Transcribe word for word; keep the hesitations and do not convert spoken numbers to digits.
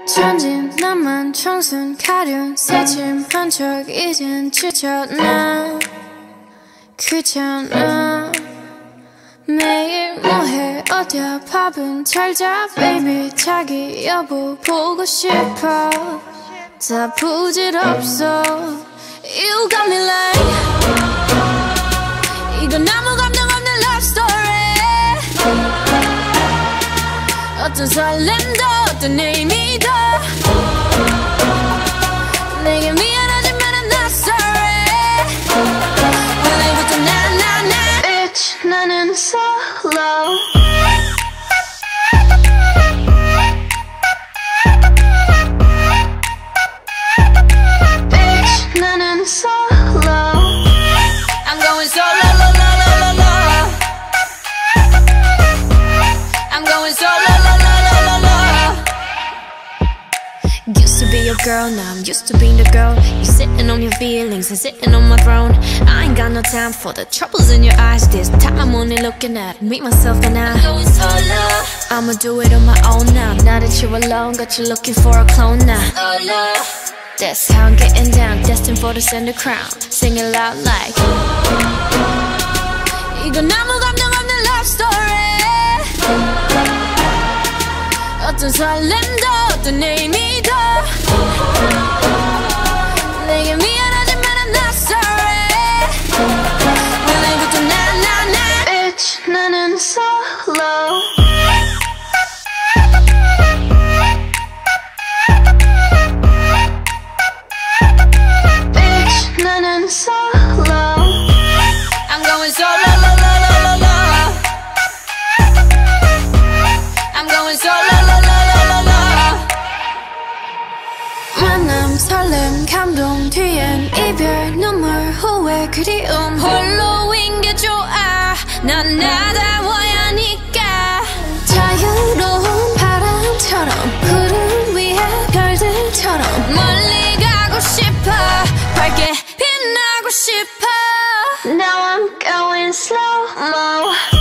천진 나만 청순 가련 새침한 척 이젠 지쳤나 귀찮아 매일 뭐해 어디야 밥은 잘자 baby 자기 여보 보고 싶어 다 부질없어 You got me like 이건 아무 감정 없는 love story 어떤 설렘도 어떤 의미도 내게 미안하지만 I'm not sorry 오늘부터 나 나 나 Bitch 나는 solo Bitch 나는 solo I'm going solo lo lo lo lo lo I'm going solo lo lo lo lo lo Used to be your girl, now I'm used to being the girl. You sitting on your feelings and sitting on my throne. I ain't got no time for the troubles in your eyes. This time I'm only looking at me, myself and I. I'm going solo. I'ma do it on my own now. Now that you're alone, got you looking for a clone now. Solo. That's how I'm getting down, destined for the center crown. Sing it loud like 이건 아무 감정 없는 love story 어떤 설렘도 어떤 의미도 내게 미안하지만 I'm not sorry 오늘부터 나 나 나 Bitch 나는 solo Bitch 나는 solo I'm going solo lo lo lo lo lo I'm going solo lo lo lo lo lo 만남 설렘 감동 뒤엔 이별 눈물 후회 그리움 홀로인 게 좋아 난 나다워야 하니까 자유로운 바람처럼 구름 위에 별들처럼 멀리 가고 싶어 밝게 빛나고 싶어 Now I'm going slow-mo